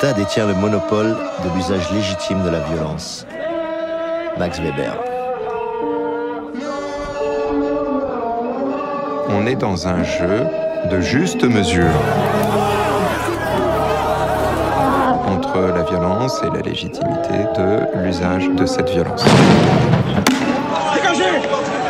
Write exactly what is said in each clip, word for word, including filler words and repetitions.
L'État détient le monopole de l'usage légitime de la violence. Max Weber. On est dans un jeu de juste mesure entre la violence et la légitimité de l'usage de cette violence. Dégagez!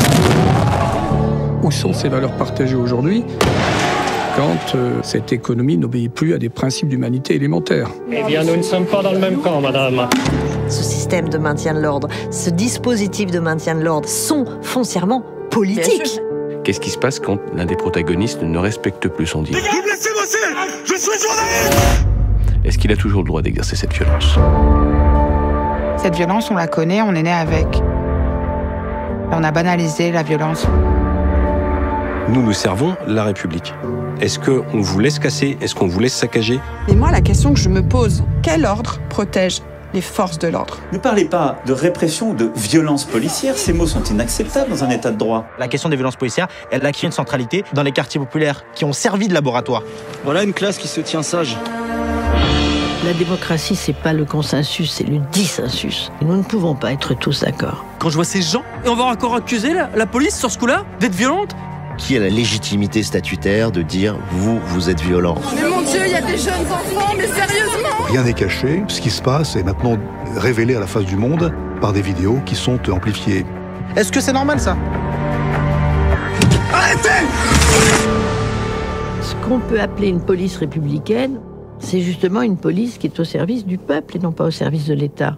Où sont ces valeurs partagées aujourd'hui quand euh, cette économie n'obéit plus à des principes d'humanité élémentaires? Eh bien, nous ne sommes pas dans le même camp, madame. Ce système de maintien de l'ordre, ce dispositif de maintien de l'ordre sont foncièrement politiques. Qu'est-ce qui se passe quand l'un des protagonistes ne respecte plus son deal? Vous me laissez bosser! Je suis journaliste! Est-ce qu'il a toujours le droit d'exercer cette violence? Cette violence, on la connaît, on est né avec. On a banalisé la violence. Nous, nous servons la République. Est-ce qu'on vous laisse casser? Est-ce qu'on vous laisse saccager? Mais moi, la question que je me pose, quel ordre protège les forces de l'ordre? Ne parlez pas de répression ou de violence policière, ces mots sont inacceptables dans un état de droit. La question des violences policières, elle a acquis une centralité dans les quartiers populaires qui ont servi de laboratoire. Voilà une classe qui se tient sage. La démocratie, c'est pas le consensus, c'est le dissensus. Nous ne pouvons pas être tous d'accord. Quand je vois ces gens, et on va encore accuser la, la police sur ce coup-là d'être violente? Qui a la légitimité statutaire de dire « vous, vous êtes violent » ? Mais mon Dieu, il y a des jeunes enfants, mais sérieusement! Rien n'est caché. Ce qui se passe est maintenant révélé à la face du monde par des vidéos qui sont amplifiées. Est-ce que c'est normal, ça? Arrêtez! Ce qu'on peut appeler une police républicaine, c'est justement une police qui est au service du peuple et non pas au service de l'État.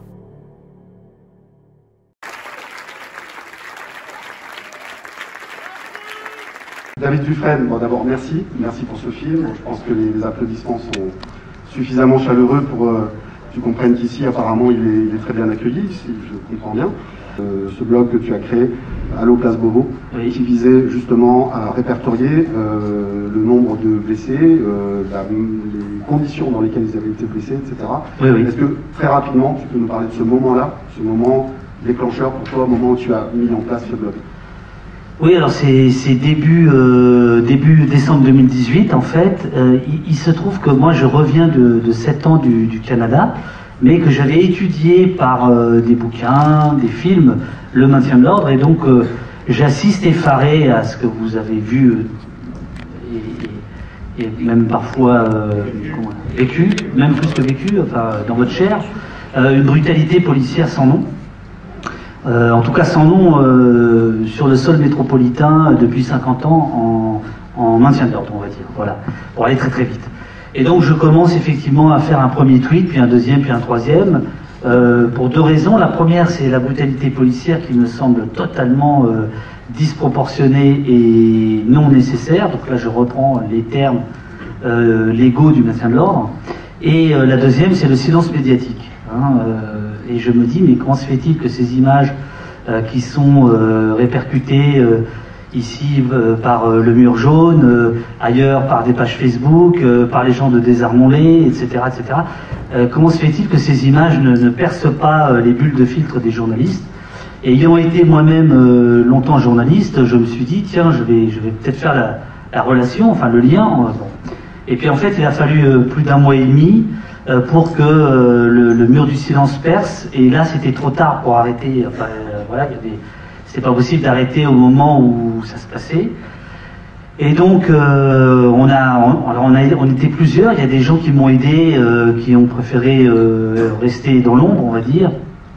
David Dufresne, bon, d'abord merci, merci pour ce film. Je pense que les, les applaudissements sont suffisamment chaleureux pour euh, que tu comprennes qu'ici apparemment il est, il est très bien accueilli, si je comprends bien. Euh, ce blog que tu as créé, Allo Place Beauvau, oui, qui visait justement à répertorier euh, le nombre de blessés, euh, la, les conditions dans lesquelles ils avaient été blessés, et cetera. Oui, oui. Est-ce que très rapidement tu peux nous parler de ce moment-là, ce moment déclencheur pour toi, au moment où tu as mis en place ce blog? Oui, alors c'est début, euh, début décembre deux mille dix-huit en fait. Euh, il, il se trouve que moi je reviens de, de sept ans du, du Canada, mais que j'avais étudié par euh, des bouquins, des films, le maintien de l'ordre, et donc euh, j'assiste effaré à ce que vous avez vu euh, et, et même parfois euh, comment, vécu, même plus que vécu, enfin dans votre chair, euh, une brutalité policière sans nom. Euh, en tout cas sans nom euh, sur le sol métropolitain euh, depuis cinquante ans en, en maintien de l'ordre, on va dire, voilà, pour aller très très vite. Et donc je commence effectivement à faire un premier tweet, puis un deuxième, puis un troisième, euh, pour deux raisons. La première, c'est la brutalité policière qui me semble totalement euh, disproportionnée et non nécessaire, donc là je reprends les termes euh, légaux du maintien de l'ordre. Et euh, la deuxième, c'est le silence médiatique. Hein, euh, Et je me dis, mais comment se fait-il que ces images euh, qui sont euh, répercutées euh, ici euh, par euh, le mur jaune, euh, ailleurs par des pages Facebook, euh, par les gens de Désarmons-les, et cetera, et cetera. Euh, comment se fait-il que ces images ne, ne percent pas euh, les bulles de filtre des journalistes? Et ayant été moi-même euh, longtemps journaliste, je me suis dit, tiens, je vais, je vais peut-être faire la, la relation, enfin le lien. Euh, bon. Et puis en fait, il a fallu euh, plus d'un mois et demi pour que euh, le, le mur du silence perce, et là c'était trop tard pour arrêter, enfin euh, voilà, c'était pas possible d'arrêter au moment où ça se passait. Et donc euh, on a, on, alors on a, on était plusieurs, il y a des gens qui m'ont aidé, euh, qui ont préféré euh, rester dans l'ombre, on va dire.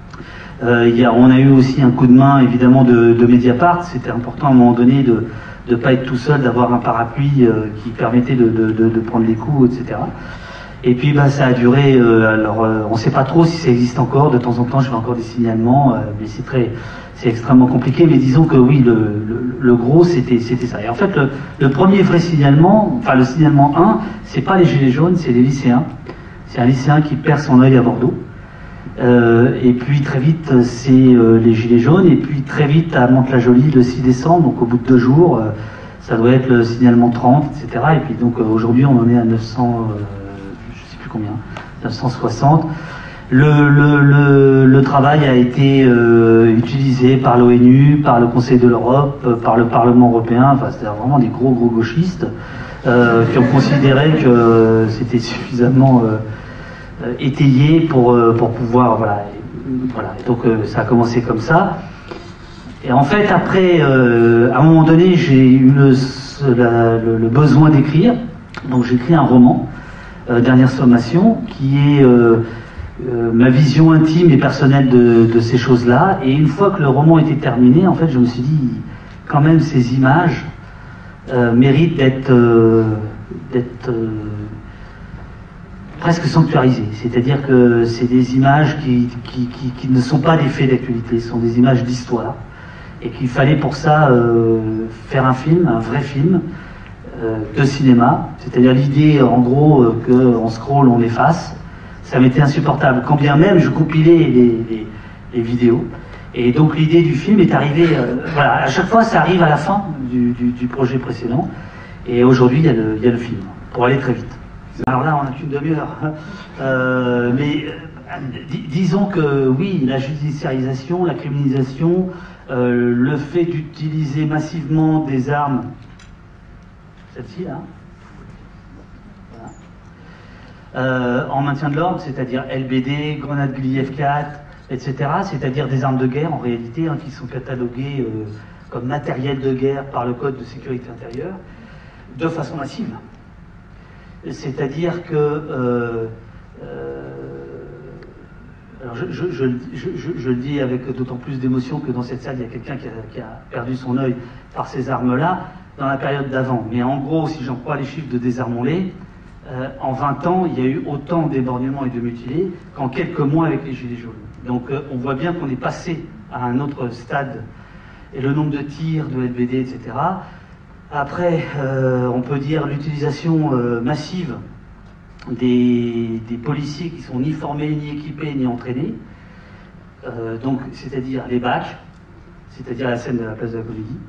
Euh, il y a, on a eu aussi un coup de main évidemment de, de Mediapart, c'était important à un moment donné de ne pas être tout seul, d'avoir un parapluie euh, qui permettait de, de, de, de prendre les coups, et cetera. Et puis bah, ça a duré, euh, alors euh, on ne sait pas trop si ça existe encore, de temps en temps je fais encore des signalements, euh, mais c'est très, c'est extrêmement compliqué, mais disons que oui, le, le, le gros c'était ça. Et en fait le, le premier vrai signalement, enfin le signalement un, c'est pas les gilets jaunes, c'est les lycéens. C'est un lycéen qui perd son œil à Bordeaux. Euh, et puis très vite c'est euh, les gilets jaunes, et puis très vite à Mantes-la-Jolie le six décembre, donc au bout de deux jours, euh, ça doit être le signalement trente, et cetera. Et puis donc euh, aujourd'hui on en est à neuf cents... Euh, combien neuf cent soixante. Le, le, le, le travail a été euh, utilisé par l'ONU, par le Conseil de l'Europe, euh, par le Parlement européen, enfin c'était vraiment des gros gros gauchistes euh, qui ont considéré que euh, c'était suffisamment euh, euh, étayé pour, euh, pour pouvoir... Voilà, et, voilà. Et donc euh, ça a commencé comme ça. Et en fait, après, euh, à un moment donné, j'ai eu le, la, le, le besoin d'écrire. Donc j'ai écrit un roman, euh, Dernière sommation, qui est euh, euh, ma vision intime et personnelle de, de ces choses-là. Et une fois que le roman était terminé, en fait, je me suis dit, quand même, ces images euh, méritent d'être euh, d'être euh, presque sanctuarisées. C'est-à-dire que c'est des images qui, qui, qui, qui ne sont pas des faits d'actualité, ce sont des images d'histoire. Et qu'il fallait pour ça euh, faire un film, un vrai film, euh, de cinéma. C'est-à-dire l'idée, en gros, euh, qu'on scrolle, on efface. Ça m'était insupportable. Quand bien même, je compilais les, les, les vidéos. Et donc l'idée du film est arrivée... Euh, voilà, à chaque fois, ça arrive à la fin du, du, du projet précédent. Et aujourd'hui, il y a le, il y a le film, pour aller très vite. Alors là, on n'a qu'une demi-heure. Euh, mais euh, dis, disons que, oui, la judiciarisation, la criminalisation... Euh, le fait d'utiliser massivement des armes, celle-ci là, voilà. euh, en maintien de l'ordre, c'est-à-dire L B D, grenades Gliev quatre, et cetera, c'est-à-dire des armes de guerre en réalité, hein, qui sont cataloguées euh, comme matériel de guerre par le Code de sécurité intérieure, de façon massive. C'est-à-dire que euh, euh, alors je, je, je, je, je, je le dis avec d'autant plus d'émotion que dans cette salle, il y a quelqu'un qui, qui a perdu son œil par ces armes-là dans la période d'avant. Mais en gros, si j'en crois les chiffres de Désarmons-les, euh, en vingt ans, il y a eu autant d'éborgnements et de mutilés qu'en quelques mois avec les Gilets jaunes. Donc euh, on voit bien qu'on est passé à un autre stade. Et le nombre de tirs, de L B D, et cetera. Après, euh, on peut dire l'utilisation euh, massive Des, des policiers qui sont ni formés, ni équipés, ni entraînés, euh, donc c'est-à-dire les bacs, c'est-à-dire la scène de la place de la Comédie.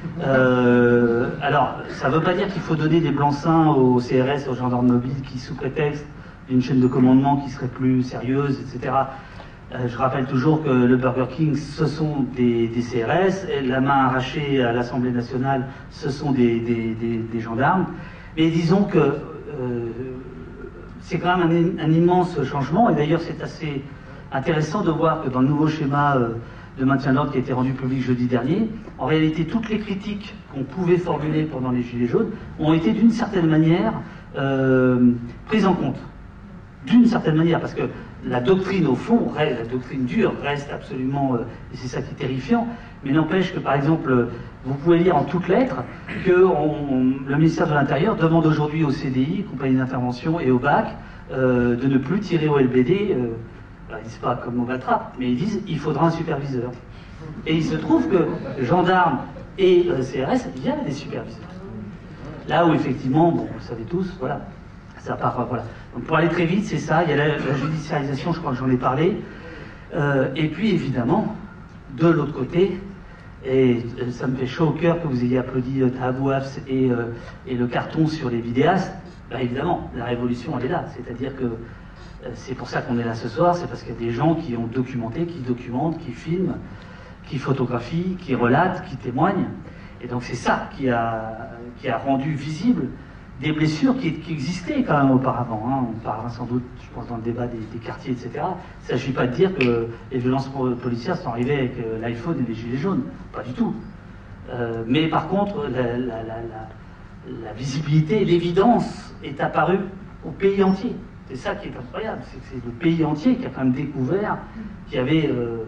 Euh, alors, ça ne veut pas dire qu'il faut donner des blancs-seings aux C R S, aux gendarmes mobiles, qui sous prétexte d'une chaîne de commandement qui serait plus sérieuse, et cetera. Euh, je rappelle toujours que le Burger King, ce sont des, des C R S, et la main arrachée à l'Assemblée nationale, ce sont des, des, des, des gendarmes. Mais disons que euh, c'est quand même un, un immense changement, et d'ailleurs c'est assez intéressant de voir que dans le nouveau schéma euh, de maintien de l'ordre qui a été rendu public jeudi dernier, en réalité toutes les critiques qu'on pouvait formuler pendant les Gilets jaunes ont été d'une certaine manière euh, prises en compte. D'une certaine manière, parce que la doctrine au fond, la doctrine dure reste absolument, euh, et c'est ça qui est terrifiant, mais n'empêche que par exemple, vous pouvez lire en toutes lettres que on, le ministère de l'Intérieur demande aujourd'hui au C D I, compagnie d'intervention, et au B A C, euh, de ne plus tirer au L B D, euh, alors, ils disent pas comme on l'attrape, mais ils disent il faudra un superviseur. Et il se trouve que gendarmes et euh, C R S, il y a des superviseurs. Là où effectivement, bon, vous le savez tous, voilà, ça part, voilà. Donc pour aller très vite, c'est ça, il y a la, la judiciarisation, je crois que j'en ai parlé, euh, et puis évidemment, de l'autre côté, et ça me fait chaud au cœur que vous ayez applaudi euh, Tahabou Hafs et, euh, et le carton sur les vidéastes. Ben évidemment, la révolution, elle est là. C'est-à-dire que euh, c'est pour ça qu'on est là ce soir, c'est parce qu'il y a des gens qui ont documenté, qui documentent, qui filment, qui photographient, qui relatent, qui témoignent. Et donc c'est ça qui a, qui a rendu visible des blessures qui, qui existaient quand même auparavant. Hein. On parlera sans doute, je pense, dans le débat des, des quartiers, et cetera. Il ne s'agit pas de dire que les violences policières sont arrivées avec euh, l'iPhone et les gilets jaunes. Pas du tout. Euh, mais par contre, la, la, la, la, la visibilité et l'évidence est apparue au pays entier. C'est ça qui est incroyable. C'est que c'est le pays entier qui a quand même découvert qu'il y avait, euh,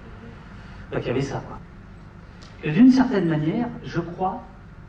bah, qu'il y avait ça, quoi. Et d'une certaine manière, je crois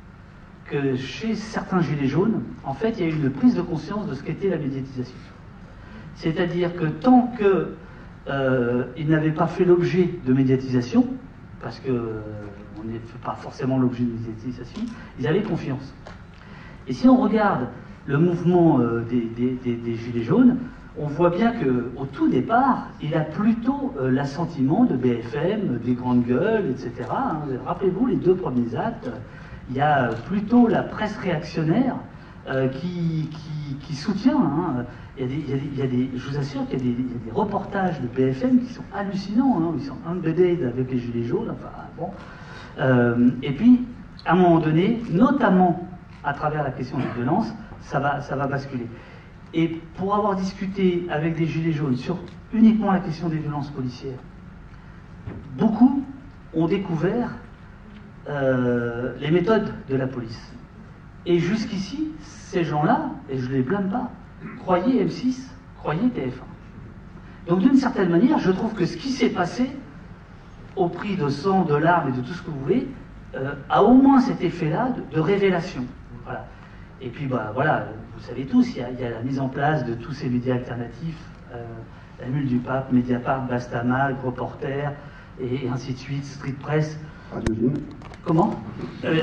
que chez certains gilets jaunes, en fait, il y a eu une prise de conscience de ce qu'était la médiatisation. C'est-à-dire que tant qu'ils euh, n'avaient pas fait l'objet de médiatisation, parce qu'on euh, n'est pas forcément l'objet de médiatisation, ils avaient confiance. Et si on regarde le mouvement euh, des, des, des, des gilets jaunes, on voit bien qu'au tout départ, il a plutôt euh, l'assentiment de B F M, des grandes gueules, et cetera. Hein. Rappelez-vous, les deux premiers actes, il y a plutôt la presse réactionnaire euh, qui, qui, qui soutient. Hein. Il, y a des, il, y a des, il y a des, je vous assure qu'il y a des, il y a des reportages de B F M qui sont hallucinants. Hein. Ils sont embedded avec les gilets jaunes. Enfin, bon. euh, et puis, à un moment donné, notamment à travers la question des violences, ça va, ça va basculer. Et pour avoir discuté avec des gilets jaunes sur uniquement la question des violences policières, beaucoup ont découvert euh, les méthodes de la police. Et jusqu'ici, ces gens-là, et je ne les blâme pas, croyaient M six, croyaient T F un. Donc d'une certaine manière, je trouve que ce qui s'est passé, au prix de sang, de larmes et de tout ce que vous voulez, euh, a au moins cet effet-là de, de révélation. Voilà. Et puis, bah, voilà, vous savez tous, il y, a, il y a la mise en place de tous ces médias alternatifs, euh, la Mule du Pape, Mediapart, Bastama, Reporter, et, et ainsi de suite, Street Press. Radiovine. Comment euh,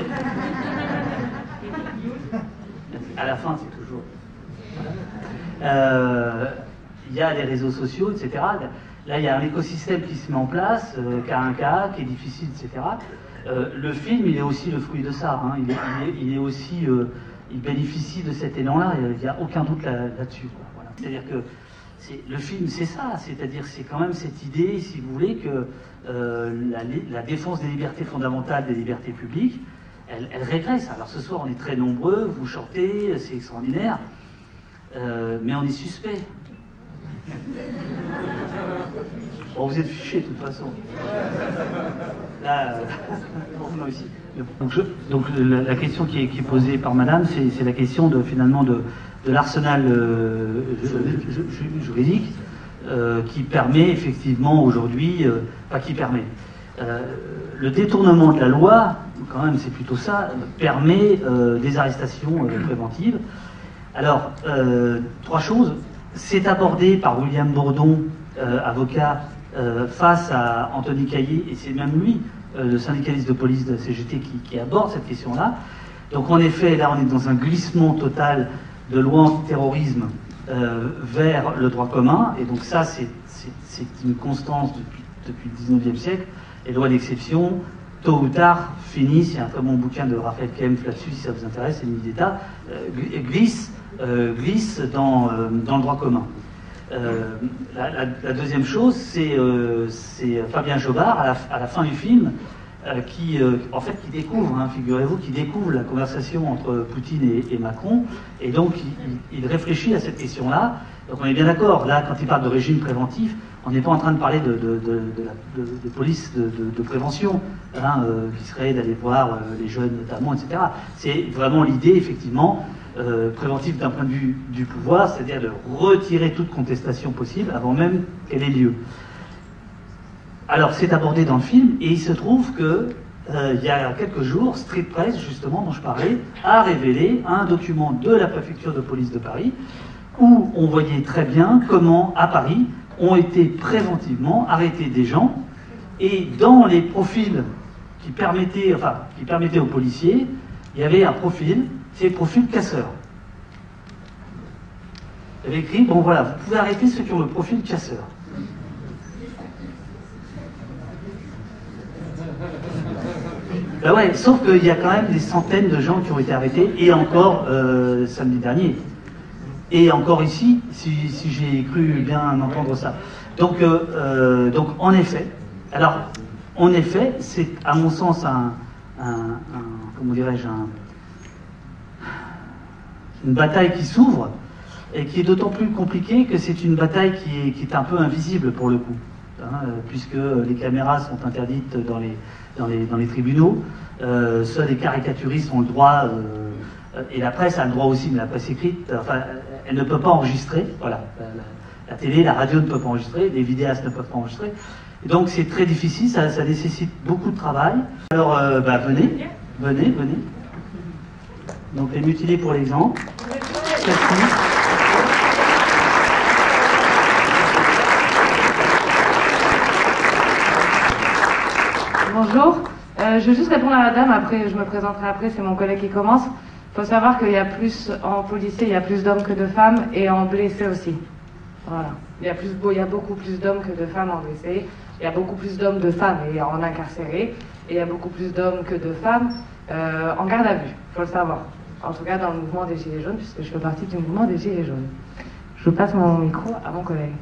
À la fin, c'est toujours... Voilà. Euh, il y a les réseaux sociaux, et cetera. Là, il y a un écosystème qui se met en place, euh, K un K, qui est difficile, et cetera. Euh, le film, il est aussi le fruit de ça. Hein. Il, est, il, est, il est aussi... Euh, il bénéficie de cet élan-là, il n'y a aucun doute là, là-dessus. Voilà. C'est-à-dire que le film, c'est ça. C'est-à-dire c'est quand même cette idée, si vous voulez, que euh, la, la défense des libertés fondamentales, des libertés publiques, elle, elle régresse. Alors ce soir, on est très nombreux, vous chantez, c'est extraordinaire, euh, mais on est suspect. Bon, vous êtes fichés de toute façon. Là, euh, moi aussi. Donc, je, donc la, la question qui est, qui est posée par Madame, c'est la question de finalement de, de l'arsenal euh, juridique euh, qui permet effectivement aujourd'hui, euh, pas qui permet. Euh, le détournement de la loi, quand même, c'est plutôt ça, permet euh, des arrestations euh, préventives. Alors, euh, trois choses. C'est abordé par William Bourdon, euh, avocat, euh, face à Anthony Caillé, et c'est même lui, euh, le syndicaliste de police de la C G T, qui, qui aborde cette question-là. Donc en effet, là, on est dans un glissement total de loi anti-terrorisme euh, vers le droit commun, et donc ça, c'est une constance depuis, depuis le dix-neuvième siècle. Les lois d'exception, tôt ou tard, finissent. Il y a un très bon bouquin de Raphaël Kempf là-dessus, si ça vous intéresse, c'est l'ennemi d'État, euh, glisse Euh, glisse dans, euh, dans le droit commun. Euh, la, la, la deuxième chose, c'est euh, Fabien Jobard, à la, à la fin du film, euh, qui, euh, en fait, qui découvre, hein, figurez-vous, qui découvre la conversation entre Poutine et, et Macron, et donc il, il réfléchit à cette question-là. Donc on est bien d'accord, là, quand il parle de régime préventif, on n'est pas en train de parler de, de, de, de, la, de, de police de, de, de prévention, hein, euh, qui serait d'aller voir euh, les jeunes notamment, et cetera. C'est vraiment l'idée, effectivement, Euh, préventif d'un point de vue du pouvoir, c'est-à-dire de retirer toute contestation possible avant même qu'elle ait lieu. Alors c'est abordé dans le film, et il se trouve que euh, il y a quelques jours, Street Press, justement, dont je parlais, a révélé un document de la préfecture de police de Paris où on voyait très bien comment, à Paris, ont été préventivement arrêtés des gens, et dans les profils qui permettaient, enfin, qui permettaient aux policiers, il y avait un profil, c'est le profil casseur. Il y avait écrit, bon voilà, vous pouvez arrêter ceux qui ont le profil casseur. Ben ouais, sauf qu'il y a quand même des centaines de gens qui ont été arrêtés, et encore euh, samedi dernier. Et encore ici, si, si j'ai cru bien entendre ça. Donc, euh, euh, donc en effet, alors, en effet, c'est à mon sens un, un, un comment dirais-je, un une bataille qui s'ouvre, et qui est d'autant plus compliquée que c'est une bataille qui est, qui est un peu invisible pour le coup, hein, puisque les caméras sont interdites dans les, dans les, dans les tribunaux, euh, seuls les caricaturistes ont le droit, euh, et la presse a le droit aussi, mais la presse écrite, enfin, elle ne peut pas enregistrer, voilà, la, la, la télé, la radio ne peut pas enregistrer, les vidéastes ne peuvent pas enregistrer, et donc c'est très difficile, ça, ça nécessite beaucoup de travail. Alors, euh, bah, venez, venez, venez. Donc les mutilés pour l'exemple. Bonjour, euh, je veux juste répondre à la dame, après je me présenterai après, c'est mon collègue qui commence. Il faut savoir qu'il y a plus, en policier, il y a plus d'hommes que de femmes, et en blessés aussi. Voilà. Il y a, plus, il y a beaucoup plus d'hommes que de femmes en blessés, il y a beaucoup plus d'hommes de femmes et en incarcérés, et il y a beaucoup plus d'hommes que de femmes euh, en garde à vue, il faut le savoir. En tout cas dans le mouvement des Gilets jaunes, puisque je fais partie du mouvement des Gilets jaunes. Je passe mon micro à mon collègue.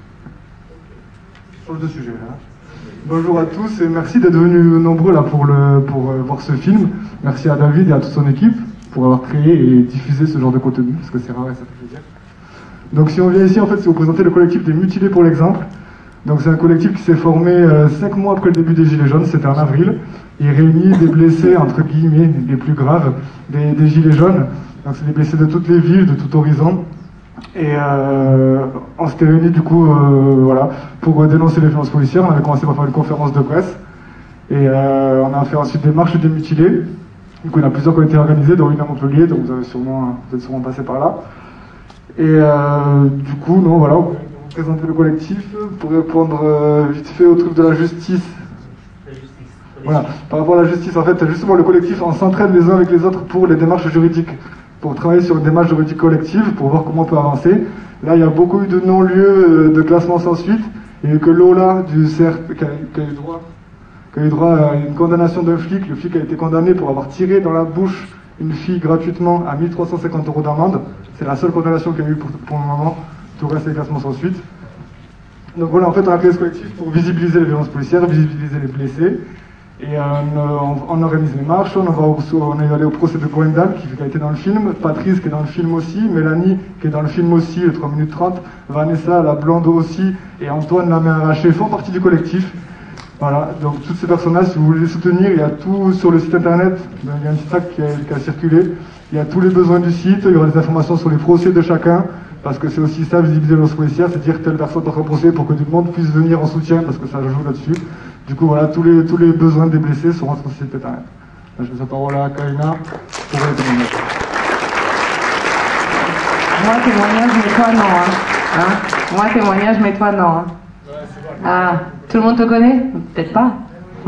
Sur le sujet là. Bonjour à tous et merci d'être venus nombreux là pour, le, pour euh, voir ce film. Merci à David et à toute son équipe pour avoir créé et diffusé ce genre de contenu, parce que c'est rare et ça fait plaisir. Donc si on vient ici, en fait, c'est vous présenter le collectif des mutilés pour l'exemple. Donc c'est un collectif qui s'est formé euh, cinq mois après le début des Gilets jaunes, c'était en avril. Il réunit des blessés, entre guillemets, les plus graves, des, des Gilets jaunes. Donc c'est des blessés de toutes les villes, de tout horizon. Et euh, on s'était réunis du coup euh, voilà, pour dénoncer les violences policières. On avait commencé par faire une conférence de presse. Et euh, on a fait ensuite des marches des mutilés. Du coup il y en a plusieurs qui ont été organisées, dont une à Montpellier, donc vous, avez sûrement, vous êtes sûrement passé par là. Et euh, du coup, non, voilà, on va vous présenter le collectif pour répondre euh, vite fait au truc de la justice. Voilà, par rapport à la justice, en fait, justement, le collectif, on s'entraide les uns avec les autres pour les démarches juridiques, pour travailler sur une démarche juridique collective, pour voir comment on peut avancer. Là, il y a beaucoup eu de non-lieux de classement sans suite, et que Lola du C R P, qui a, qui a eu droit, qui a eu droit à une condamnation d'un flic, le flic a été condamné pour avoir tiré dans la bouche une fille gratuitement à mille trois cent cinquante euros d'amende. C'est la seule condamnation qu'il y a eu pour, pour le moment. Tout reste est classement sans suite. Donc voilà, en fait, on a créé ce collectif pour visibiliser les violences policières, visibiliser les blessés. Et euh, on, on organise les marches, on, va au, on est allé au procès de Coendal, qui, qui a été dans le film, Patrice qui est dans le film aussi, Mélanie qui est dans le film aussi, le trois minutes trente, Vanessa, la blonde aussi, et Antoine, la main arrachée, font partie du collectif. Voilà, donc toutes ces personnes-là, si vous voulez les soutenir, il y a tout sur le site internet, il y a un petit sac qui a, qui a circulé, il y a tous les besoins du site, il y aura des informations sur les procès de chacun, parce que c'est aussi ça, visibiliser les violences policières, c'est dire telle personne dans un procès pour que tout le monde puisse venir en soutien, parce que ça joue là-dessus. Du coup, voilà, tous les, tous les besoins des blessés seront sur le site internet. Là, je laisse la parole à Kaina pour les témoignages. Moi, témoignage, mais toi, non. Hein. Hein Moi, témoignage, mais toi, non. Hein. Ah, tout le monde te connaît? Peut-être pas. Oh,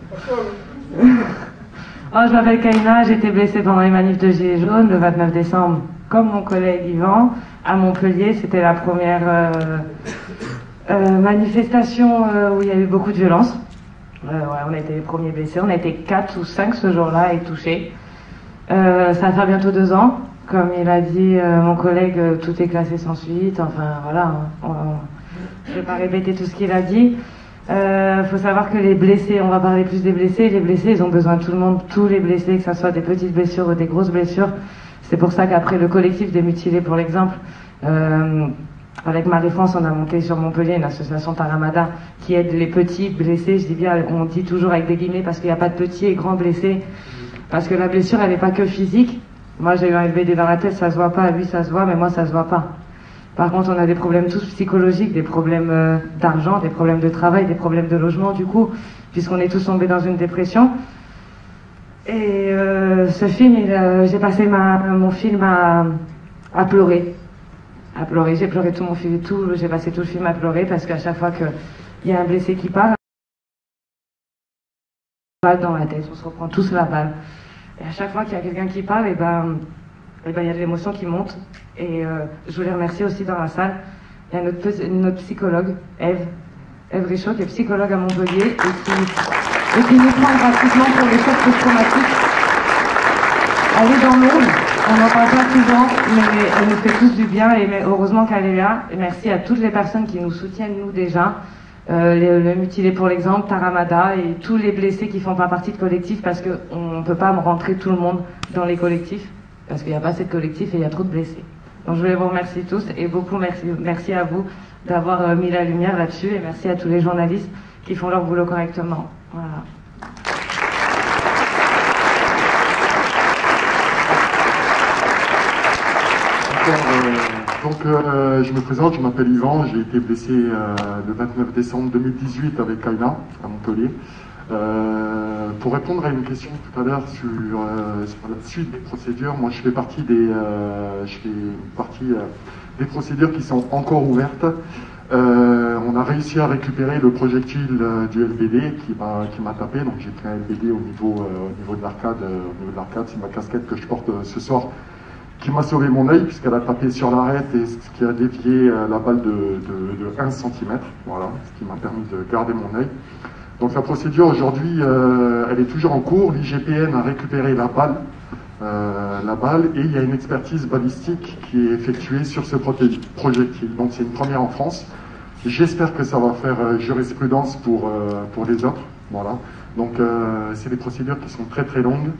je m'appelle Kaina, j'ai été blessée pendant les manifs de Gilets jaunes le vingt-neuf décembre, comme mon collègue Yvan, à Montpellier. C'était la première euh, euh, manifestation euh, où il y a eu beaucoup de violence. Euh, ouais, on a été les premiers blessés, on a été quatre ou cinq ce jour-là à être touchés. Euh, ça va faire bientôt deux ans. Comme il a dit euh, mon collègue, euh, tout est classé sans suite, enfin voilà. Hein, on, on, je ne vais pas répéter tout ce qu'il a dit. Il euh, faut savoir que les blessés, on va parler plus des blessés, les blessés, ils ont besoin de tout le monde, tous les blessés, que ce soit des petites blessures ou des grosses blessures. C'est pour ça qu'après le collectif des mutilés, pour l'exemple, euh, avec Marie-France, on a monté sur Montpellier une association Taramada qui aide les petits blessés. Je dis bien, on dit toujours avec des guillemets parce qu'il n'y a pas de petits et grands blessés. Parce que la blessure, elle n'est pas que physique. Moi, j'ai eu un L V D dans la tête, ça se voit pas. Lui, ça se voit, mais moi, ça se voit pas. Par contre, on a des problèmes tous psychologiques, des problèmes euh, d'argent, des problèmes de travail, des problèmes de logement, du coup, puisqu'on est tous tombés dans une dépression. Et euh, ce film, euh, j'ai passé ma, mon film à, à pleurer. À pleurer. J'ai pleuré tout mon film, tout, j'ai passé tout le film à pleurer parce qu'à chaque fois qu'il y a un blessé qui part, balle dans la tête, on se reprend tous la balle. Et à chaque fois qu'il y a quelqu'un qui parle, et ben, et ben, il y a de l'émotion qui monte. Et euh, je voulais remercier aussi dans la salle, il y a notre, notre psychologue, Eve, Eve Richaud, qui est psychologue à Montpellier et qui, et qui nous prend gratuitement pour les chocs post-traumatiques. Elle est dans l'ombre, on n'en parle pas souvent, mais elle nous fait tous du bien et heureusement qu'elle est là. Et merci à toutes les personnes qui nous soutiennent, nous déjà. Euh, les, le mutilé pour l'exemple, Taramada et tous les blessés qui font pas partie de collectif parce qu'on ne peut pas rentrer tout le monde dans les collectifs parce qu'il n'y a pas assez de collectifs et il y a trop de blessés. Donc je voulais vous remercier tous et beaucoup merci, merci à vous d'avoir euh, mis la lumière là-dessus et merci à tous les journalistes qui font leur boulot correctement. Voilà. Donc euh, je me présente, je m'appelle Yvan, j'ai été blessé euh, le vingt-neuf décembre deux mille dix-huit avec Kaina à Montpellier. Euh, pour répondre à une question tout à l'heure sur, euh, sur la suite des procédures, moi je fais partie des, euh, je fais partie, euh, des procédures qui sont encore ouvertes. Euh, on a réussi à récupérer le projectile euh, du L B D qui m'a qui m'a tapé, donc j'ai pris un L B D au niveau, euh, au niveau de l'arcade, euh, au niveau de l'arcade, c'est ma casquette que je porte euh, ce soir, qui m'a sauvé mon œil puisqu'elle a tapé sur l'arête et ce qui a dévié euh, la balle de, de, de un centimètre, voilà, ce qui m'a permis de garder mon œil. Donc la procédure aujourd'hui, euh, elle est toujours en cours. L'I G P N a récupéré la balle, euh, la balle, et il y a une expertise balistique qui est effectuée sur ce projectile. Donc c'est une première en France. J'espère que ça va faire euh, jurisprudence pour, euh, pour les autres. Voilà. Donc euh, c'est des procédures qui sont très très longues.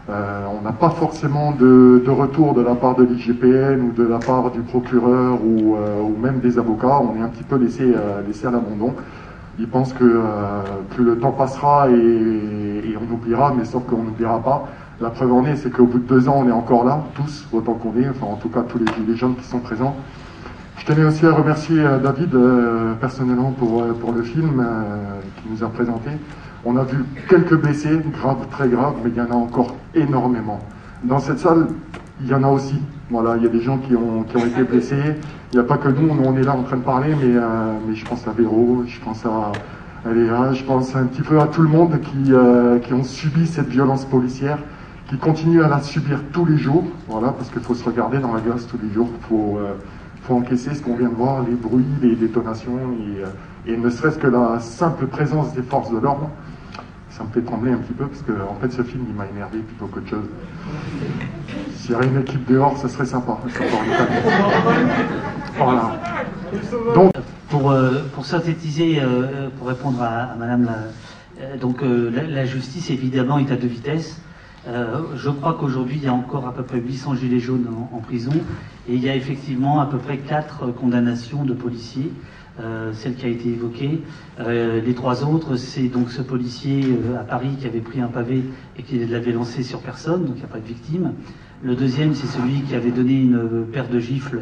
Euh, on n'a pas forcément de, de retour de la part de l'I G P N ou de la part du procureur ou, euh, ou même des avocats. On est un petit peu laissé, euh, laissé à l'abandon. Ils pensent que euh, plus le temps passera et, et on oubliera, mais sauf qu'on n'oubliera pas. La preuve en est, c'est qu'au bout de deux ans, on est encore là, tous, autant qu'on est, enfin en tout cas tous les, les jeunes qui sont présents. Je tenais aussi à remercier euh, David euh, personnellement pour, euh, pour le film euh, qui nous a présenté. On a vu quelques blessés, graves, très graves, mais il y en a encore énormément. Dans cette salle, il y en a aussi. Voilà, il y a des gens qui ont, qui ont été blessés. Il n'y a pas que nous, on est là en train de parler, mais, euh, mais je pense à Véro, je pense à, à Léa, je pense un petit peu à tout le monde qui, euh, qui ont subi cette violence policière, qui continuent à la subir tous les jours. Voilà, parce qu'il faut se regarder dans la glace tous les jours. Il faut, euh, faut encaisser ce qu'on vient de voir, les bruits, les détonations, et, euh, et ne serait-ce que la simple présence des forces de l'ordre. Ça me fait trembler un petit peu parce que en fait ce film il m'a énervé plutôt qu'autre chose. S'il y avait une équipe dehors, ce serait sympa. Voilà. Donc pour, euh, pour synthétiser, euh, pour répondre à, à Madame la, euh, donc euh, la, la justice évidemment est à deux vitesses. Euh, je crois qu'aujourd'hui il y a encore à peu près huit cents gilets jaunes en, en prison et il y a effectivement à peu près quatre condamnations de policiers. Euh, celle qui a été évoquée. Euh, les trois autres, c'est donc ce policier euh, à Paris qui avait pris un pavé et qui l'avait lancé sur personne, donc il n'y a pas de victime. Le deuxième, c'est celui qui avait donné une paire de gifles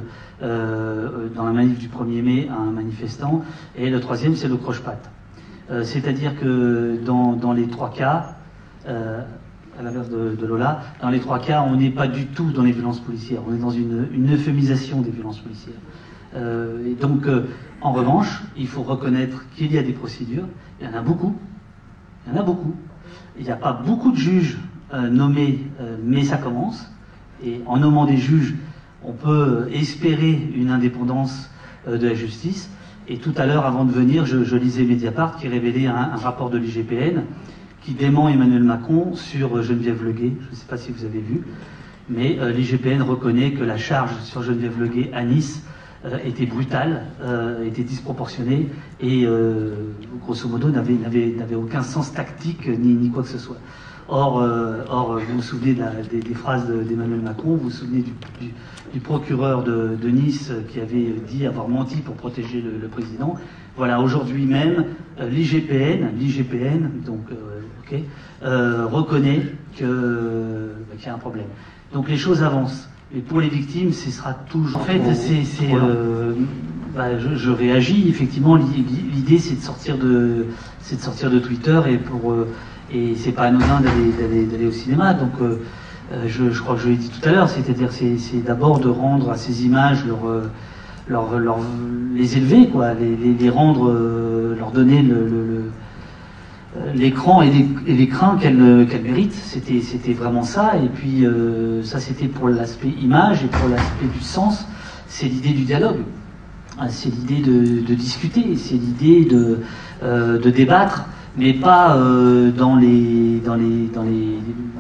euh, dans la manif du premier mai à un manifestant. Et le troisième, c'est le croche-patte. Euh, C'est-à-dire que dans, dans les trois cas, euh, à l'inverse de, de Lola, dans les trois cas, on n'est pas du tout dans les violences policières. On est dans une, une euphémisation des violences policières. Euh, et donc, euh, en revanche, il faut reconnaître qu'il y a des procédures. Il y en a beaucoup. Il y en a beaucoup. Il n'y a pas beaucoup de juges euh, nommés, euh, mais ça commence. Et en nommant des juges, on peut espérer une indépendance euh, de la justice. Et tout à l'heure, avant de venir, je, je lisais Mediapart qui révélait un, un rapport de l'I G P N qui dément Emmanuel Macron sur Geneviève Leguet. Je ne sais pas si vous avez vu. Mais euh, l'I G P N reconnaît que la charge sur Geneviève Leguet à Nice Euh, était brutale, euh, était disproportionnée et euh, grosso modo n'avait, n'avait, n'avait aucun sens tactique ni, ni quoi que ce soit. Or, euh, or vous vous souvenez de la, des, des phrases de, d'Emmanuel Macron, vous vous souvenez du, du, du procureur de, de Nice qui avait dit avoir menti pour protéger le, le président. Voilà, aujourd'hui même, euh, l'I G P N, l'I G P N donc, euh, okay, euh, reconnaît que, bah, qu'il y a un problème. Donc les choses avancent. Et pour les victimes, ce sera toujours... En fait, c'est... c'est euh, bah, je, je réagis. Effectivement, l'idée, c'est de sortir de, c'est de sortir de Twitter et pour... Euh, et c'est pas anodin d'aller, d'aller, d'aller au cinéma. Donc, euh, je, je crois que je l'ai dit tout à l'heure, c'est-à-dire c'est, c'est d'abord de rendre à ces images leur, leur, leur, les élever, quoi, les, les, les rendre, euh, leur donner le, le, le l'écran et les, et l'écran qu'elle qu'elle mérite. C'était c'était vraiment ça. Et puis euh, ça c'était pour l'aspect image et pour l'aspect du sens. C'est l'idée du dialogue. C'est l'idée de, de discuter. C'est l'idée de euh, de débattre, mais pas euh, dans les dans les dans les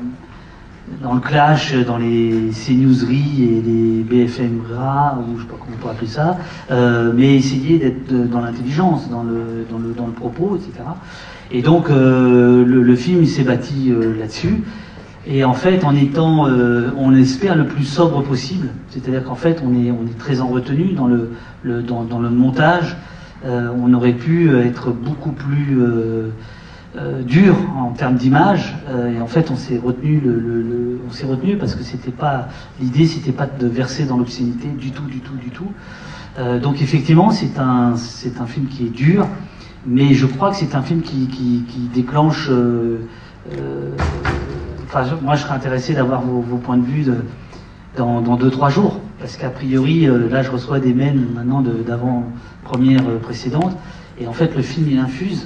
dans le clash, dans les CNewseries et les B F M gras, ou je sais pas comment on peut appeler ça, euh, mais essayer d'être dans l'intelligence, dans le dans le dans le propos, et cetera. Et donc euh, le, le film il s'est bâti euh, là-dessus. Et en fait, en étant, euh, on espère le plus sobre possible, c'est-à-dire qu'en fait, on est, on est très en retenue dans le, le dans, dans le montage. Euh, on aurait pu être beaucoup plus euh, euh, dur en termes d'image. Euh, et en fait, on s'est retenu, le, le, le, on s'est retenu parce que c'était pas l'idée, c'était pas de verser dans l'obscénité du tout, du tout, du tout. Euh, donc effectivement, c'est un, c'est un film qui est dur. Mais je crois que c'est un film qui, qui, qui déclenche... Euh, euh, enfin, je, moi, je serais intéressé d'avoir vos, vos points de vue de, dans, dans deux, trois jours. Parce qu'a priori, euh, là, je reçois des mails maintenant de, d'avant-première euh, précédente. Et en fait, le film, il infuse.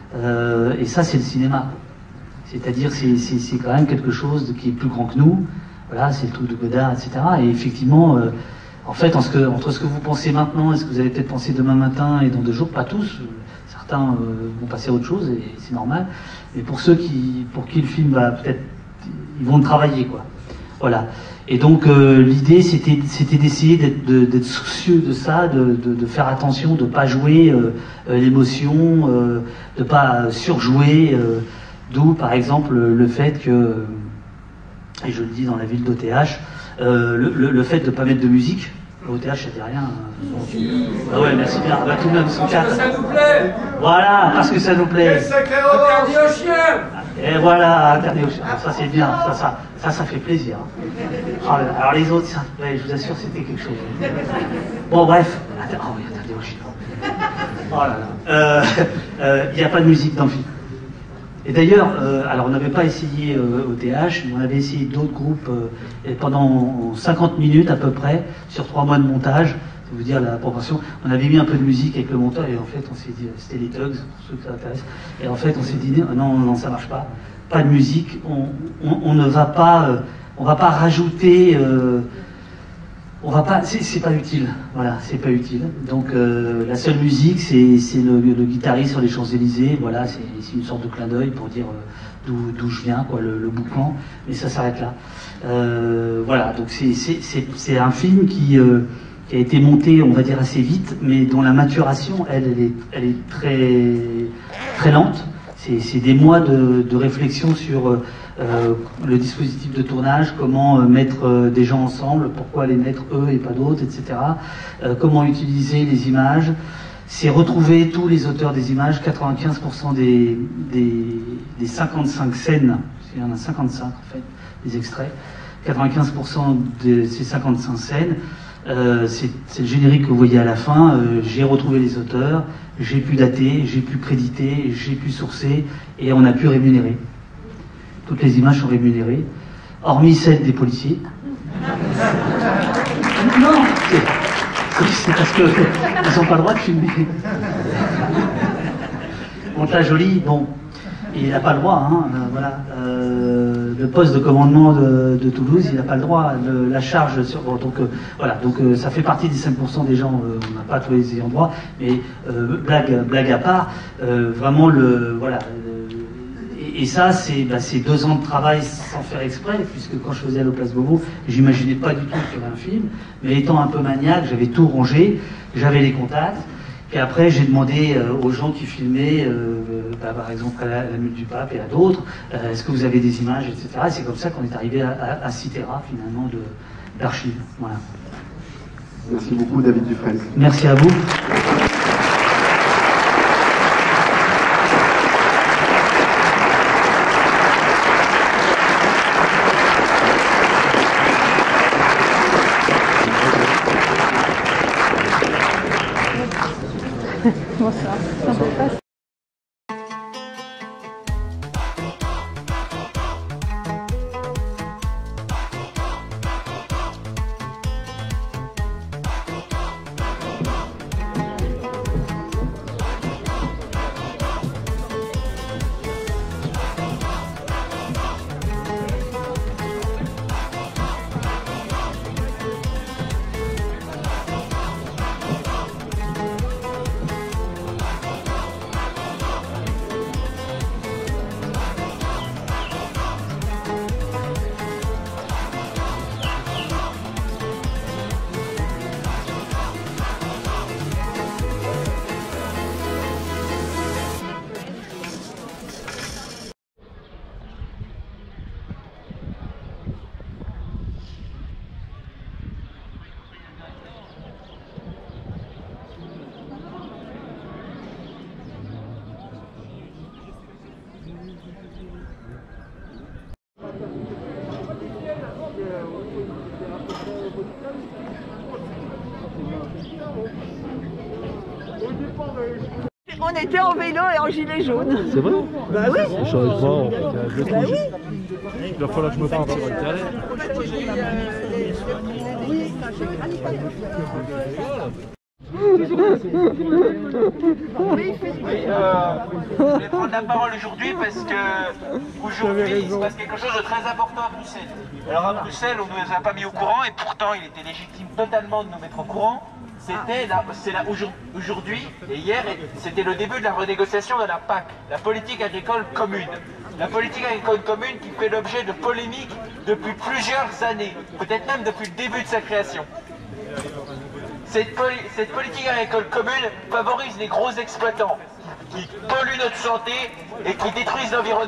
Euh, et ça, c'est le cinéma. C'est-à-dire, c'est, c'est, c'est quand même quelque chose qui est plus grand que nous. Voilà, c'est le truc de Godard, et cetera. Et effectivement... Euh, en fait, en ce que, entre ce que vous pensez maintenant et ce que vous allez peut-être penser demain matin et dans deux jours, pas tous... Certains euh, vont passer à autre chose et c'est normal. Mais pour ceux qui, pour qui le film va peut-être, ils vont le travailler, quoi. Voilà. Et donc euh, l'idée, c'était, c'était d'essayer d'être, de, d'être soucieux de ça, de, de, de faire attention, de pas jouer euh, l'émotion, euh, de pas surjouer. Euh, d'où, par exemple, le fait que et je le dis dans la ville d'O T H, euh, le, le, le fait de ne pas mettre de musique, O T H ça dit rien. Euh, ah ouais, merci bien, bah, tout de même, ils sont quatre. Ça nous plaît. Voilà, parce que ça nous plaît. Interdit aux chiens. Et voilà, interdit aux chiens. Ça c'est bien, ça, ça, ça, ça fait plaisir. Oh, alors les autres, ça, ouais, je vous assure, c'était quelque chose. Bon, bref. Oh oui, interdit aux chiens. Oh là là. Il euh, euh, n'y a pas de musique dans le film. Et d'ailleurs, euh, alors on n'avait pas essayé euh, O T H, mais on avait essayé d'autres groupes euh, et pendant cinquante minutes à peu près, sur trois mois de montage, c'est vous dire la proportion, on avait mis un peu de musique avec le monteur et en fait on s'est dit, c'était les Tugs, pour ceux que ça intéresse, et en fait on s'est dit, non, non, ça marche pas, pas de musique, on, on, on ne va pas, euh, on va pas rajouter... Euh, On va pas, c'est pas utile, voilà, c'est pas utile. Donc euh, la seule musique, c'est le, le guitariste sur les Champs-Élysées, voilà, c'est une sorte de clin d'œil pour dire euh, d'où je viens, quoi, le, le boucan, mais ça s'arrête là. Euh, voilà, donc c'est un film qui, euh, qui a été monté, on va dire, assez vite, mais dont la maturation, elle, elle est, elle est très, très lente. C'est des mois de, de réflexion sur euh, le dispositif de tournage, comment euh, mettre euh, des gens ensemble, pourquoi les mettre eux et pas d'autres, et cetera. Euh, comment utiliser les images. C'est retrouver tous les auteurs des images, quatre-vingt-quinze pour cent des, des, des cinquante-cinq scènes, il y en a cinquante-cinq en fait, des extraits, quatre-vingt-quinze pour cent de ces cinquante-cinq scènes. Euh, c'est le générique que vous voyez à la fin. Euh, j'ai retrouvé les auteurs, j'ai pu dater, j'ai pu créditer, j'ai pu sourcer et on a pu rémunérer. Toutes les images sont rémunérées, hormis celles des policiers. Non, c'est parce qu'ils n'ont pas le droit de filmer. Montage joli, bon, il n'a pas le droit, hein, euh, voilà. Euh, le poste de commandement de, de Toulouse, il n'a pas le droit, le, la charge sur... Bon, donc euh, voilà, donc euh, ça fait partie des cinq pour cent des gens, euh, on n'a pas tous les ayants droit, mais euh, blague, blague à part, euh, vraiment le... Voilà, euh, et, et ça, c'est bah, deux ans de travail sans faire exprès, puisque quand je faisais Allo Place Beauvau, j'imaginais pas du tout qu'il y avait un film, mais étant un peu maniaque, j'avais tout rangé, j'avais les contacts. Et après, j'ai demandé euh, aux gens qui filmaient, euh, bah, par exemple à la, la Mule du Pape et à d'autres, euh, est-ce que vous avez des images, et cetera. Et c'est comme ça qu'on est arrivé à, à, à Citera, finalement, d'archives. Voilà. Merci beaucoup, David Dufresne. Merci à vous. Bonsoir. Ça peut pas. On était en vélo et en gilet jaune. C'est vrai? Bah oui. Je savais pas, en fait. Je bah oui. Il va falloir que je me parle sur Internet. Oui. Euh, je vais prendre la parole aujourd'hui parce que aujourd'hui il se passe quelque chose de très important à Bruxelles. Alors à Bruxelles, on ne nous a pas mis au courant et pourtant il était légitime totalement de nous mettre au courant. C'était là, c'est là aujourd'hui et hier, c'était le début de la renégociation de la P A C, la politique agricole commune. La politique agricole commune qui fait l'objet de polémiques depuis plusieurs années, peut-être même depuis le début de sa création. Cette, poli cette politique agricole commune favorise les gros exploitants qui polluent notre santé et qui détruisent l'environnement.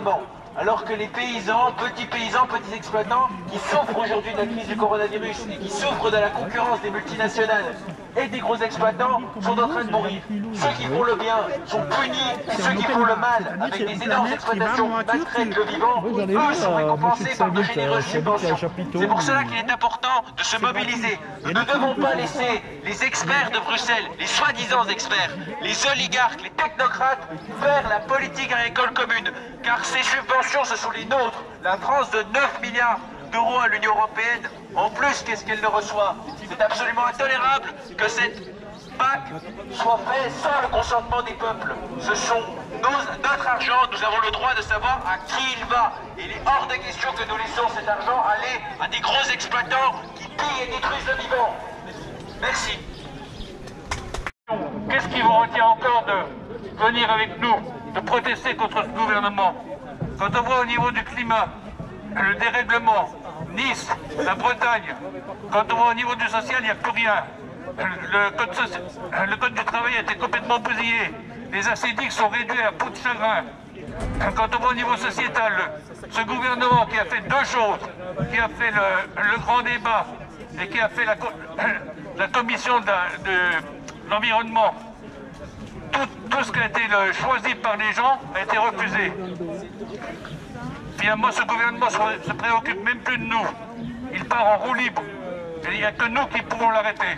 alors que les paysans, petits paysans, petits exploitants, qui souffrent aujourd'hui de la crise du coronavirus et qui souffrent de la concurrence des multinationales et des gros exploitants, sont en train de mourir. Ceux qui font le bien sont punis, et ceux qui font le mal, avec des énormes exploitations qui maltraitent le vivant, eux sont récompensés par de généreuses subventions. C'est pour cela qu'il est important de se mobiliser. Nous ne devons pas laisser les experts de Bruxelles, les soi-disant experts, les oligarques, les technocrates, faire la politique agricole commune, car ces subventions, ce sont les nôtres. La France donne neuf milliards d'euros à l'Union européenne. En plus, qu'est-ce qu'elle ne reçoit? C'est absolument intolérable que cette P A C soit faite sans le consentement des peuples. Ce sont nos, notre argent, nous avons le droit de savoir à qui il va. Et il est hors de question que nous laissons cet argent aller à des gros exploitants qui pillent et détruisent le vivant. Merci. Qu'est-ce qui vous retient encore de venir avec nous, de protester contre ce gouvernement? Quand on voit au niveau du climat, le dérèglement, Nice, la Bretagne, quand on voit au niveau du social, il n'y a plus rien. Le code, social, le code du travail a été complètement bousillé. Les ascédiques sont réduits à peau de chagrin. Quand on voit au niveau sociétal, ce gouvernement qui a fait deux choses, qui a fait le, le grand débat et qui a fait la, la commission de, de l'environnement, tout, tout ce qui a été le, choisi par les gens a été refusé. Finalement, ce gouvernement ne se préoccupe même plus de nous. Il part en roue libre. Et il n'y a que nous qui pouvons l'arrêter.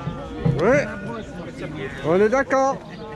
Oui, on est d'accord.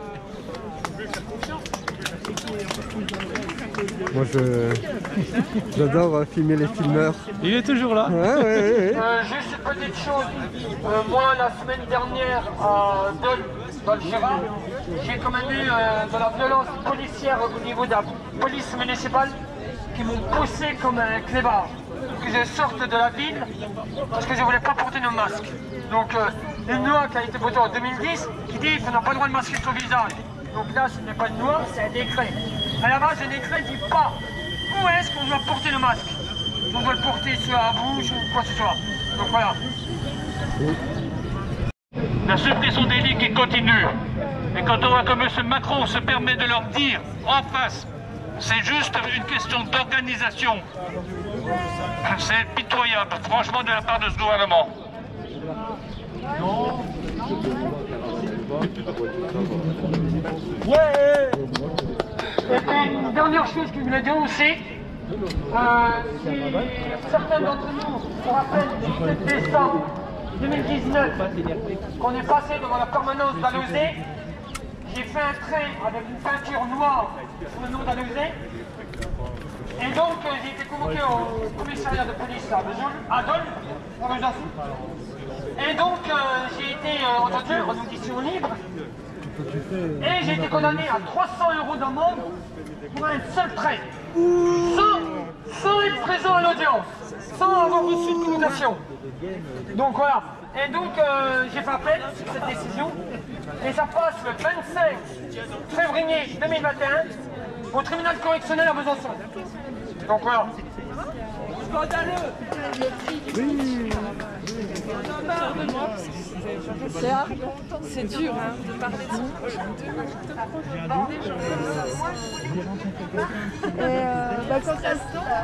Moi, je j'adore filmer les filmeurs. Il est toujours là. Ouais, ouais, ouais. Euh, juste une petite chose. Euh, moi, la semaine dernière, à Dole, dans le Gérard, j'ai quand même eu euh, de la violence policière au niveau de la police municipale qui m'ont poussé comme un clébard. Que je sorte de la ville parce que je ne voulais pas porter de masque. Donc, euh, une loi qui a été votée en deux mille dix qui dit qu'on n'a pas le droit de masquer son visage. Donc là, ce n'est pas une loi, c'est un décret. À la base, le décret ne dit pas où est-ce qu'on doit porter le masque. On doit le porter sur la bouche ou quoi que ce soit. Donc voilà. La suppression des lits qui continue. Et quand on voit que M. Macron se permet de leur dire en face, c'est juste une question d'organisation. C'est pitoyable, franchement, de la part de ce gouvernement. Non. Ouais. Et puis, une dernière chose que je voulais dire aussi, euh, si certains d'entre nous se rappellent du dix-sept décembre deux mille dix-neuf, qu'on est passé devant la permanence d'Alauzet, j'ai fait un trait avec une peinture noire sur le nom d'Alauzet. Et donc, euh, j'ai été convoqué au commissariat de police à Vesoul, à Dole, pour Besançon. Et donc, euh, j'ai été euh, entendu en audition libre. Et j'ai été condamné à trois cents euros d'amende pour un seul trait. Sans, sans être présent à l'audience, sans avoir reçu de communication. Donc voilà. Et donc, euh, j'ai fait appel sur cette décision. Et ça passe le vingt-cinq février deux mille vingt et un au tribunal correctionnel à Besançon. Donc voilà. Scandaleux. Oui. C'est arrogant, c'est dur hein, de parler de ça. Et euh, bah, quand ça se tombe,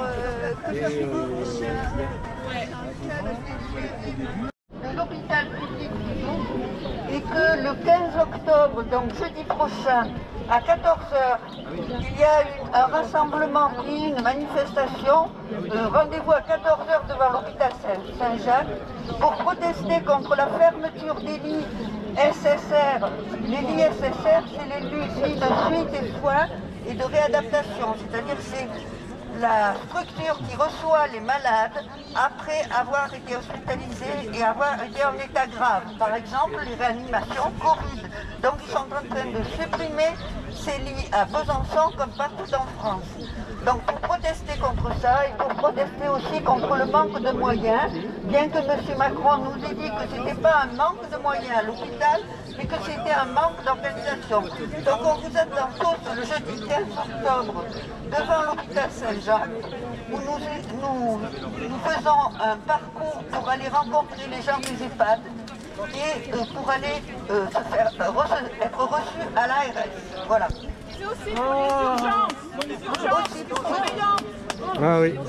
de l'hôpital public et que le quinze octobre, donc jeudi prochain, à quatorze heures, il y a eu un rassemblement pris, une manifestation, euh, rendez-vous à quatorze heures devant l'hôpital Saint-Jacques pour protester contre la fermeture des lits S S R. Les lits S S R, c'est les lits de suite et soins et de réadaptation, c'est-à-dire c'est la structure qui reçoit les malades après avoir été hospitalisés et avoir été en état grave. Par exemple, les réanimations Covid. Donc ils sont en train de supprimer ces lits à Besançon comme partout en France. Donc pour protester contre ça et pour protester aussi contre le manque de moyens, bien que M. Macron nous ait dit que ce n'était pas un manque de moyens à l'hôpital, mais que c'était un manque d'organisation. Donc on vous attend tous le jeudi quinze octobre devant l'hôpital Saint-Jacques, où nous, nous, nous faisons un parcours pour aller rencontrer les gens des EHPAD et euh, pour aller euh, se faire, euh, reçu, être reçus à l'A R S. Voilà. C'est aussi pour les urgences. aussi pour les... Ah oui.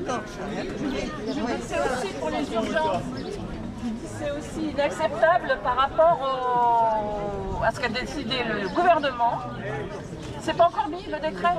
C'est aussi pour les urgences. C'est aussi inacceptable par rapport au... à ce qu'a décidé le gouvernement. C'est pas encore mis le décret?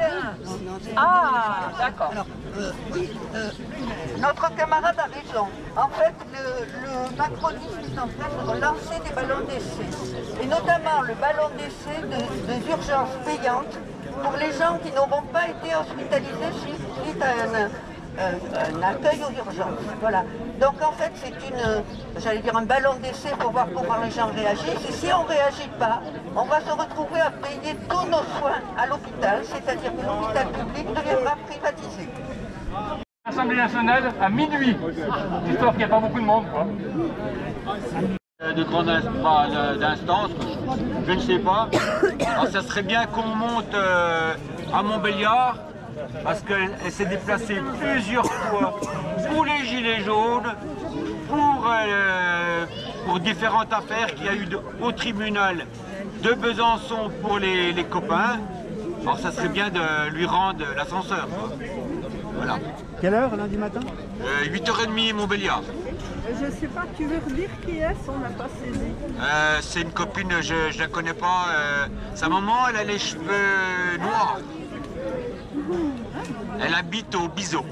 Ah, d'accord. Euh, oui, euh, notre camarade a raison. En fait, le, le macronisme est en train de relancer des ballons d'essai. Et notamment le ballon d'essai de, des urgences payantes pour les gens qui n'auront pas été hospitalisés suite à un, un, un accueil aux urgences. Voilà. Donc en fait, c'est une, j'allais dire un ballon d'essai pour voir comment les gens réagissent. Et si on ne réagit pas, on va se retrouver à payer tous nos soins à l'hôpital, c'est-à-dire que l'hôpital public deviendra privatisé. L'Assemblée nationale à minuit, histoire qu'il n'y a pas beaucoup de monde, quoi. De grandes instances, je ne sais pas. Alors, ça serait bien qu'on monte euh, à Montbéliard, parce qu'elle s'est déplacée plusieurs fois pour les gilets jaunes, pour, euh, pour différentes affaires qu'il y a eu de, au tribunal de Besançon pour les, les copains. Alors ça serait bien de lui rendre l'ascenseur. Voilà. Quelle heure lundi matin? euh, huit heures trente Montbéliard. Je sais pas, tu veux redire qui est-ce? On n'a pas saisi. Euh, c'est une copine, je ne la connais pas. Euh, sa maman, elle a les cheveux noirs. Elle habite au Biseau.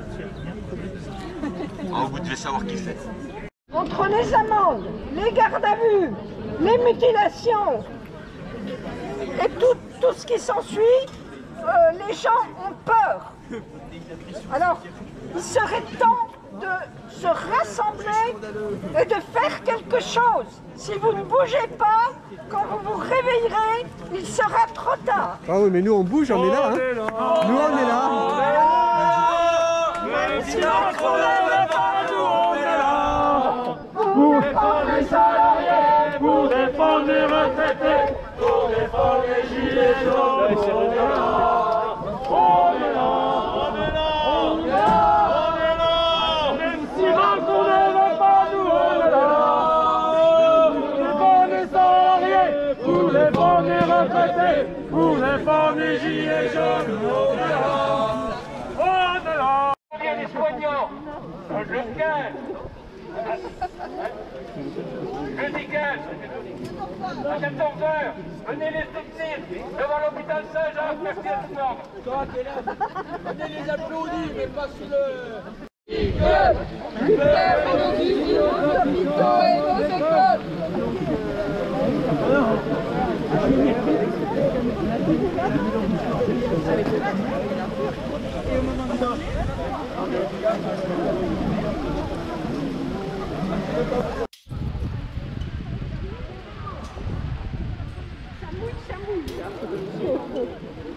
Oh, vous devez savoir qui c'est. Entre les amendes, les gardes à vue, les mutilations et tout, tout ce qui s'ensuit, euh, les gens ont peur. Alors, il serait temps de se rassembler et de faire quelque chose. Si vous ne bougez pas, quand vous vous réveillerez, il sera trop tard. Ah oui, mais nous on bouge, on est là. Hein. Nous on est là. Même si Macron n'aime pas, nous on est là. Pour défendre les salariés, pour défendre les retraités, pour défendre les gilets jaunes, on est là. On est là. On est là. On est là. On est là. Même si Macron n'aime pas, nous on est là. Pour défendre les salariés, pour défendre les retraités, pour défendre les gilets jaunes, on est là. On est là. Les soignants, le quinze, jeudi quinze, à quatorze heures, venez les soutenir devant l'hôpital Saint-Jacques, merci à tout le monde. Venez les applaudir, mais pas sous le... Libère nos usines, nos hôpitaux et nos écoles. Et au moment de parler, ça mouille, ça mouille.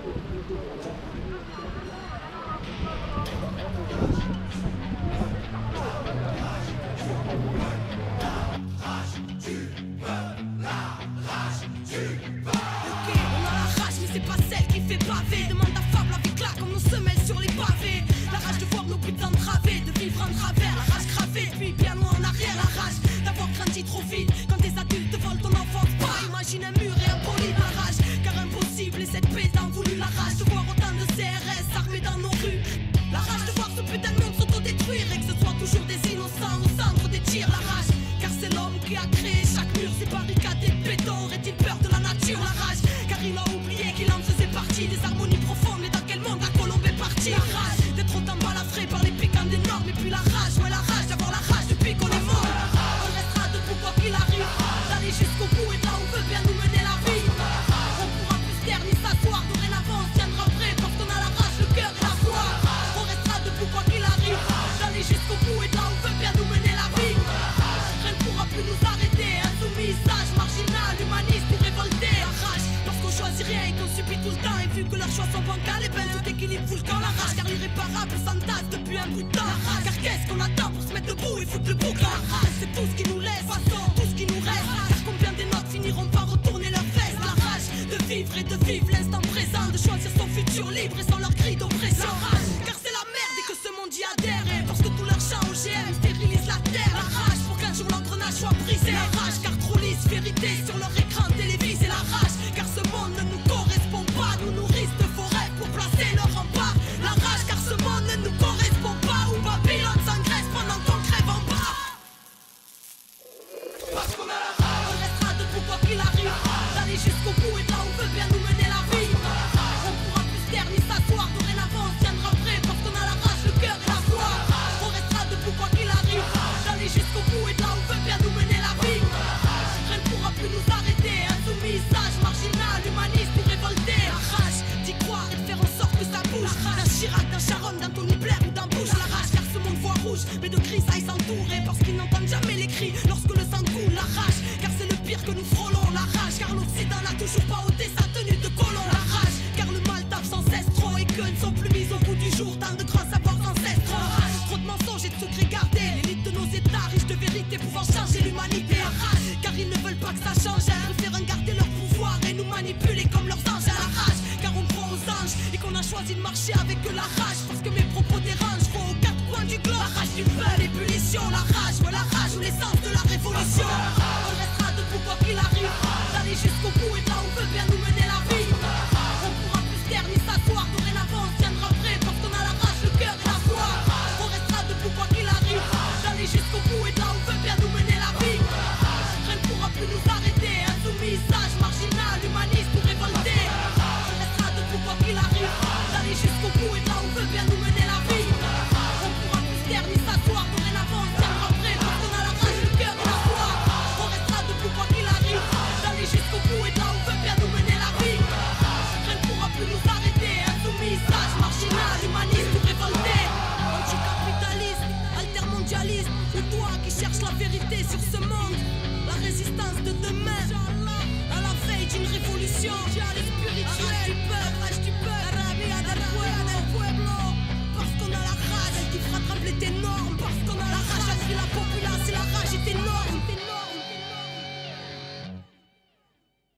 C'est pas celle qui fait baver. Demande à Fable avec là comme nos semelles sur les pavés. La rage de voir nos putains entravés, de vivre en travers, la rage gravée, puis bien loin en arrière, la rage d'avoir grandi trop vite. Quand des adultes volent ton enfance, pas imagine un mur et un poli la rage. Car impossible et cette paix t'en voulu. La rage de voir autant de C R S armés dans nos rues. La rage de voir ce putain de monde s'autodétruire et que ce soit toujours des innocents au centre des tirs. La rage, car c'est l'homme qui a créé chaque mur, ces barricades et béton. Aurait-il peur de la nature? La rage, car il a oublié qu'il en faisait partie des harmonies profondes. Mais dans quel monde la colombe est partie? La rage d'être autant balafré par les piquants des normes. Et puis la rage, ouais la rage d'avoir la rage depuis qu'on est mort. On restera debout quoi qu'il arrive, d'aller jusqu'au bout et de là où veut bien nous mener la vie. On pourra plus se taire ni s'asseoir, dorénavant on se tiendra prêt parce qu'on a la rage, le cœur et la foi. On restera debout quoi qu'il arrive, d'aller jusqu'au bout et de là où veut bien nous mener la vie. Rien ne pourra plus nous arrêter, insoumis, sage, marginal, humaniste ou révolté. La rage, parce qu'on choisit rien et qu'on subit tout le temps. Et vu que leurs choix sont bancals, et ben tout équilibre fout le camp. La rage, car l'irréparable s'entasse depuis un bout de temps. La rage, car qu'est-ce qu'on attend pour se mettre debout et foutre le bouc? La rage, c'est tout ce qui nous laisse, façon, tout ce qui nous reste. Car combien des notes finiront par retourner leur veste? La rage, de vivre et de vivre l'instant présent, de choisir son futur libre et sans leur cri d'oppression. La rage, car c'est la merde et que ce monde y adhère. Et parce que tout leur chant O G M stérilise la terre. La rage, pour qu'un jour l'engrenage soit brisé. La rage, car trop lisse vérité sur leur écran télévisé. La rage, car ce monde ne nous correspond pas, nous nourrissent de forêts pour vérité sur ce